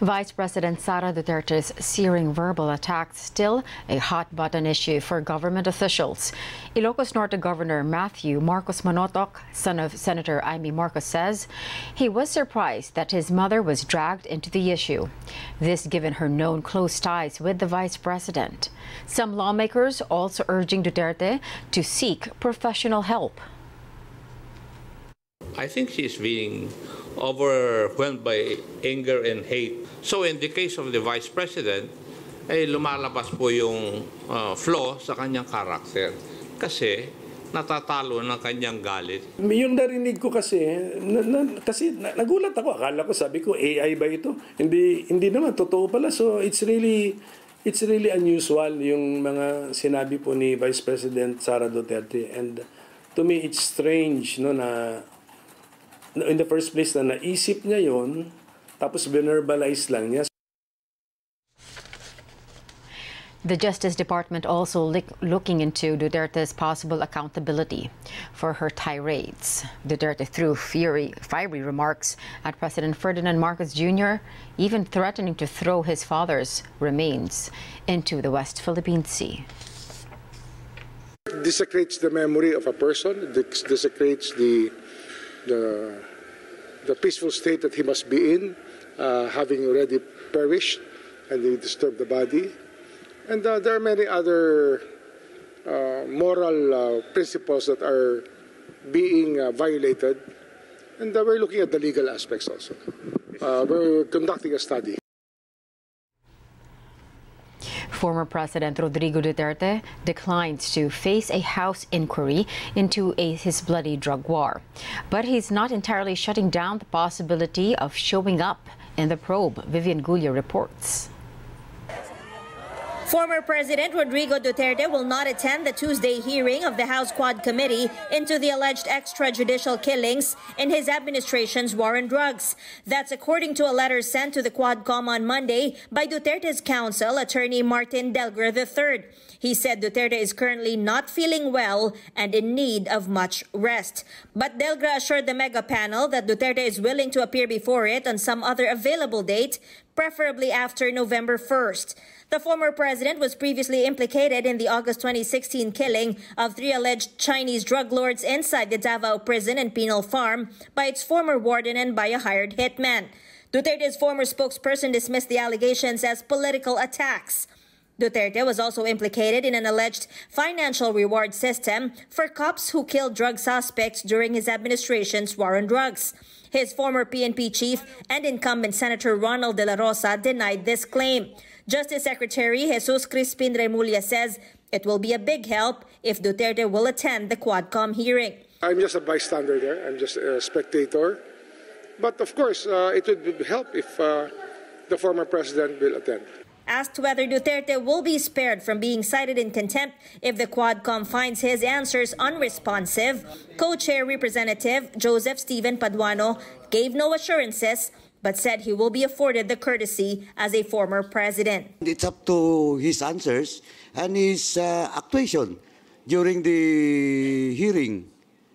Vice President Sara Duterte's searing verbal attacks still a hot-button issue for government officials. Ilocos Norte Governor Matthew Marcos Manotoc, son of Senator Amy Marcos, says he was surprised that his mother was dragged into the issue. This given her known close ties with the Vice President. Some lawmakers also urging Duterte to seek professional help. I think she's being overwhelmed by anger and hate. So in the case of the Vice President, lumalabas po yung flaw sa kanyang karakter kasi natatalo ng kanyang galit. Yung narinig ko kasi nagulat ako. Akala ko, sabi ko, AI ba ito? Hindi naman, totoo pala. So it's really unusual yung mga sinabi po ni Vice President Sara Duterte. And to me, it's strange na in the first place na naisip niya yon, tapos verbalize lang niya. The Justice Department also looking into Duterte's possible accountability for her tirades. Duterte threw fiery remarks at President Ferdinand Marcos Jr., even threatening to throw his father's remains into the West Philippine Sea. It desecrates the memory of a person, it desecrates the peaceful state that he must be in, having already perished, and they disturb the body. And there are many other moral principles that are being violated, and we're looking at the legal aspects also. We're conducting a study. Former President Rodrigo Duterte declined to face a House inquiry into his bloody drug war. But he's not entirely shutting down the possibility of showing up in the probe. Vivian Gulia reports. Former President Rodrigo Duterte will not attend the Tuesday hearing of the House Quad Committee into the alleged extrajudicial killings in his administration's war on drugs. That's according to a letter sent to the Quadcom on Monday by Duterte's counsel, attorney Martin Delgra III. He said Duterte is currently not feeling well and in need of much rest. But Delgra assured the mega panel that Duterte is willing to appear before it on some other available date, preferably after November 1st. The former president was previously implicated in the August 2016 killing of 3 alleged Chinese drug lords inside the Davao prison and penal farm by its former warden and by a hired hitman. Duterte's former spokesperson dismissed the allegations as political attacks. Duterte was also implicated in an alleged financial reward system for cops who killed drug suspects during his administration's war on drugs. His former PNP chief and incumbent Senator Ronald De La Rosa denied this claim. Justice Secretary Jesus Crispin Remulla says it will be a big help if Duterte will attend the Quadcom hearing. I'm just a bystander there. I'm just a spectator. But of course, it would help if the former president will attend. Asked whether Duterte will be spared from being cited in contempt if the Quadcom finds his answers unresponsive, co-chair Representative Joseph Steven Paduano gave no assurances but said he will be afforded the courtesy as a former president. It's up to his answers and his actuation during the hearing.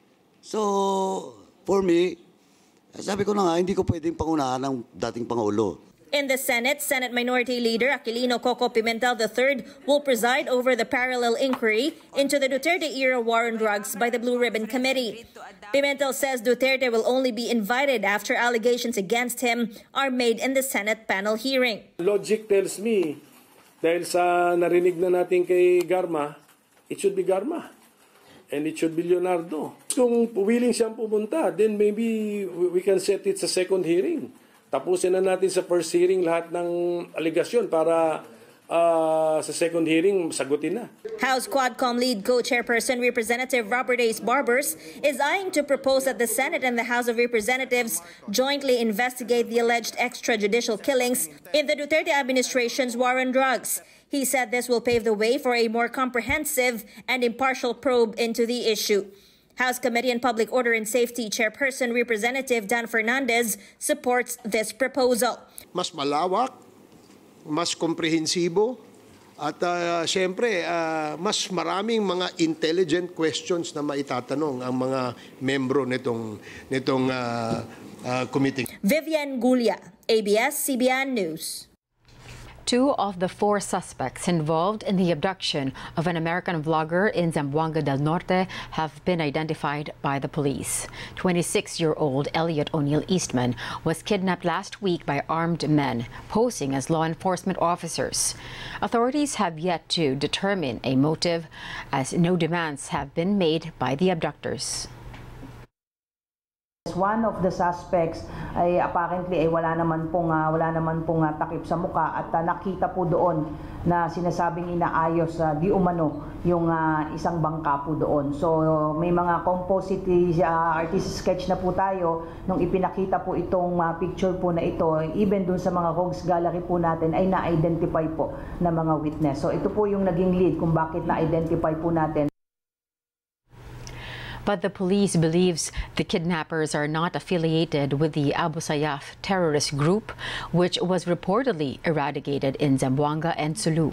So, for me, sabi ko na nga, hindi ko pwedeng pangunahan ng dating Pangulo. In the Senate, Senate Minority Leader Aquilino Coco Pimentel III will preside over the parallel inquiry into the Duterte-era war on drugs by the Blue Ribbon Committee. Pimentel says Duterte will only be invited after allegations against him are made in the Senate panel hearing. Logic tells me, dahil sa narinig na natin kay Garma, it should be Garma. And it should be Leonardo. Kung willing siyang pumunta, then maybe we can set it sa second hearing. Tapusin na natin sa first hearing lahat ng aligasyon para sa second hearing sagutin na. House Quadcom lead co-chairperson Representative Robert Ace Barbers is eyeing to propose that the Senate and the House of Representatives jointly investigate the alleged extrajudicial killings in the Duterte administration's war on drugs. He said this will pave the way for a more comprehensive and impartial probe into the issue. House Committee on Public Order and Safety Chairperson Representative Dan Fernandez supports this proposal. Mas malawak, mas komprehensibo, at siyempre mas maraming mga intelligent questions na maitatanong ang mga membro nitong committee. Vivian Gulia, ABS-CBN News. 2 of the 4 suspects involved in the abduction of an American vlogger in Zamboanga del Norte have been identified by the police. 26-year-old Elliot O'Neill Eastman was kidnapped last week by armed men posing as law enforcement officers. Authorities have yet to determine a motive, as no demands have been made by the abductors. One of the suspects ay apparently ay wala naman pong takip sa muka at nakita po doon na sinasabing inaayos di umano yung isang bangka po doon. So may mga composite artist sketch na po tayo nung ipinakita po itong picture po na ito. Even doon sa mga rogues gallery po natin ay na-identify po na mga witness. So ito po yung naging lead kung bakit na-identify po natin. But the police believes the kidnappers are not affiliated with the Abu Sayyaf terrorist group, which was reportedly eradicated in Zamboanga and Sulu.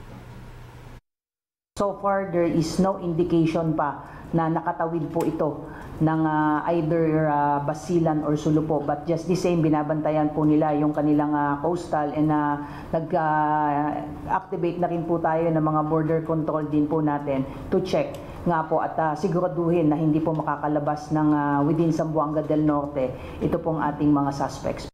So far, there is no indication pa na nakatawid po ito ng either Basilan or Sulu po. But just the same, binabantayan po nila yung kanilang coastal and nag-activate na rin po tayo ng mga border control din po natin to check nga po at siguraduhin na hindi po makakalabas ng within Zamboanga del Norte ito pong ating mga suspects.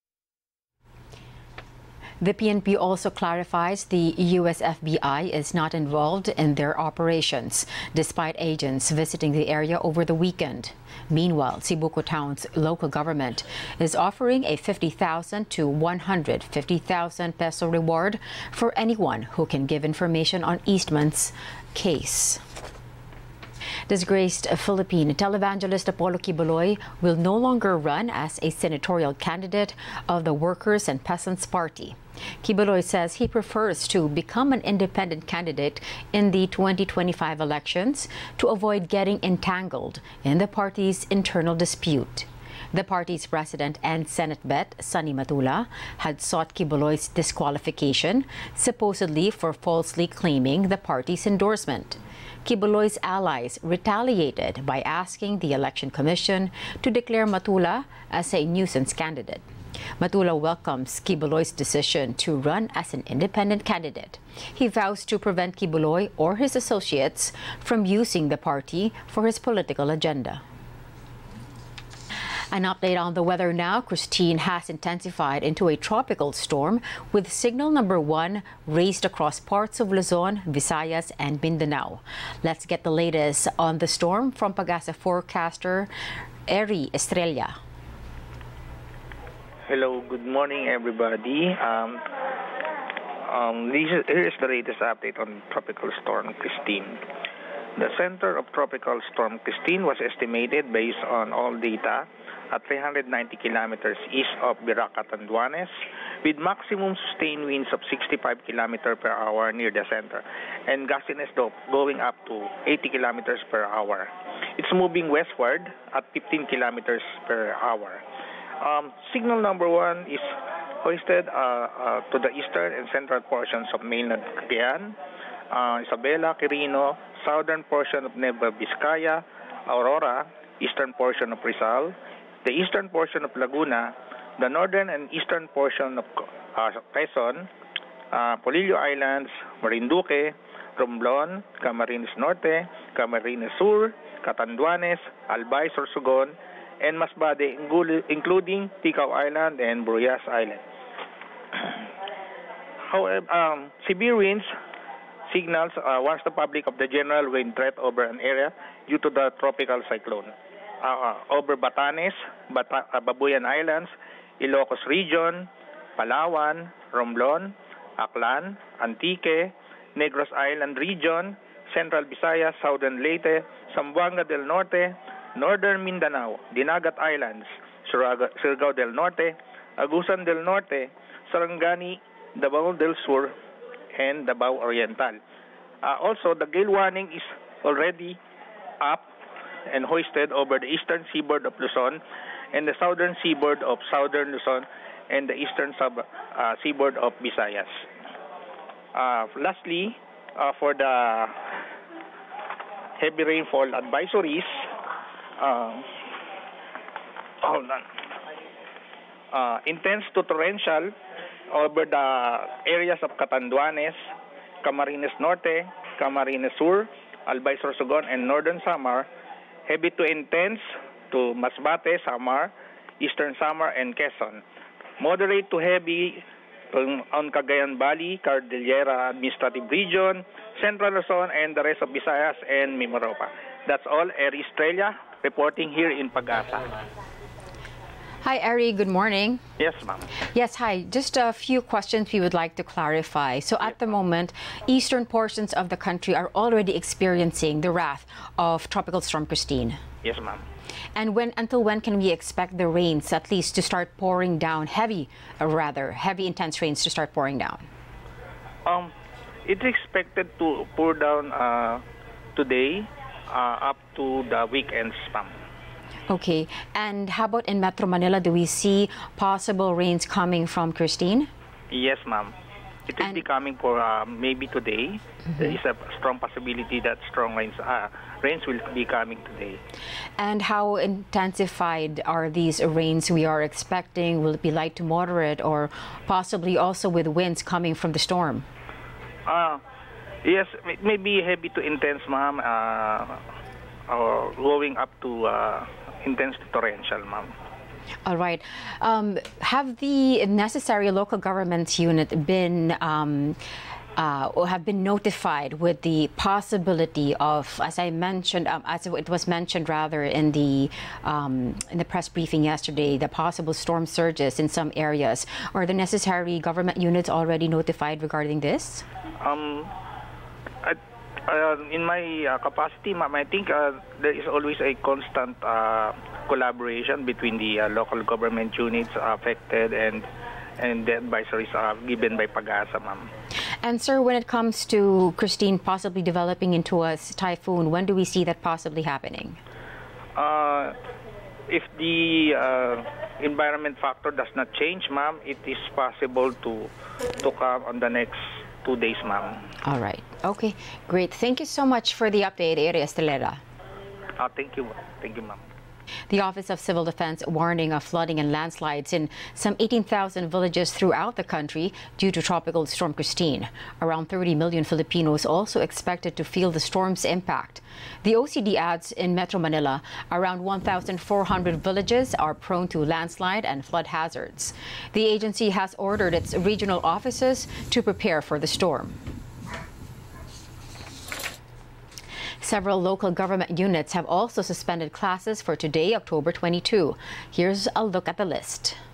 The PNP also clarifies the US FBI is not involved in their operations, despite agents visiting the area over the weekend. Meanwhile, Cebuco Town's local government is offering a 50,000 to 150,000 peso reward for anyone who can give information on Eastman's case. Disgraced Philippine televangelist Apollo Quiboloy will no longer run as a senatorial candidate of the Workers and Peasants Party. Quiboloy says he prefers to become an independent candidate in the 2025 elections to avoid getting entangled in the party's internal dispute. The party's president and Senate vet, Sonny Matula, had sought Quiboloy's disqualification, supposedly for falsely claiming the party's endorsement. Quiboloy's allies retaliated by asking the Election Commission to declare Matula as a nuisance candidate. Matula welcomes Quiboloy's decision to run as an independent candidate. He vows to prevent Quiboloy or his associates from using the party for his political agenda. An update on the weather now. Christine has intensified into a tropical storm with signal number 1 raised across parts of Luzon, Visayas, and Mindanao. Let's get the latest on the storm from Pagasa forecaster Eri Estrella. Hello, good morning everybody. Here is the latest update on Tropical Storm Christine. The center of Tropical Storm Christine was estimated based on all data at 390 kilometers east of Virac, Catanduanes, with maximum sustained winds of 65 kilometers per hour near the center, and gustiness going up to 80 kilometers per hour. It's moving westward at 15 kilometers per hour. Signal number 1 is hoisted to the eastern and central portions of mainland Cagayan, Isabela, Quirino, southern portion of Nueva Vizcaya, Aurora, eastern portion of Rizal, the eastern portion of Laguna, the northern and eastern portion of Quezon, Polillo Islands, Marinduque, Romblon, Camarines Norte, Camarines Sur, Catanduanes, Albay, Sorsogon, and Masbate, including Ticao Island and Bruyas Island. However, severe winds signals warns the public of the general wind threat over an area due to the tropical cyclone. Over Batanes, Babuyan Islands, Ilocos Region, Palawan, Romblon, Aklan, Antique, Negros Island Region, Central Visayas, Southern Leyte, Zamboanga del Norte, Northern Mindanao, Dinagat Islands, Surigao del Norte, Agusan del Norte, Sarangani, Davao del Sur, and Davao Oriental. Also, the gale warning is already up and hoisted over the eastern seaboard of Luzon and the southern seaboard of southern Luzon and the eastern seaboard of Visayas. Lastly, for the heavy rainfall advisories, hold on. intense to torrential over the areas of Catanduanes, Camarines Norte, Camarines Sur, Albay Sorsogon, and Northern Samar. Heavy to intense to Masbate, Samar, Eastern Samar, and Quezon. Moderate to heavy on Cagayan Valley, Cordillera Administrative Region, Central Luzon, and the rest of Visayas and Mimaropa. That's all. Eri Estrella reporting here in Pag-asa. Hi, Eri. Good morning. Yes, ma'am. Yes, hi. Just a few questions we would like to clarify. So at the moment, eastern portions of the country are already experiencing the wrath of Tropical Storm Christine. Yes, ma'am. And until when can we expect the rains at least to start pouring down, heavy intense rains to start pouring down? It's expected to pour down today up to the weekends, ma'am. Okay. And how about in Metro Manila? Do we see possible rains coming from Christine? Yes, ma'am. It will be coming for maybe today. There is a strong possibility that strong rains will be coming today. And how intensified are these rains we are expecting? Will it be light to moderate or possibly also with winds coming from the storm? Yes, it may be heavy to intense, ma'am, or going up to intense to torrential, ma'am. All right. Have the necessary local government unit been or have been notified with the possibility of, as I mentioned, as it was mentioned rather in the press briefing yesterday, the possible storm surges in some areas? Are the necessary government units already notified regarding this? In my capacity, ma'am, I think there is always a constant collaboration between the local government units affected and the advisories given by Pag-asa, ma'am. And sir, when it comes to Christine possibly developing into a typhoon, when do we see that possibly happening? If the environment factor does not change, ma'am, it is possible to come on the next 2 days, ma'am. All right. Okay. Great. Thank you so much for the update, Eri Estrella. Thank you. Thank you, ma'am. The Office of Civil Defense warning of flooding and landslides in some 18,000 villages throughout the country due to Tropical Storm Christine. Around 30 million Filipinos also expected to feel the storm's impact. The OCD adds in Metro Manila, around 1,400 villages are prone to landslide and flood hazards. The agency has ordered its regional offices to prepare for the storm. Several local government units have also suspended classes for today, October 22. Here's a look at the list.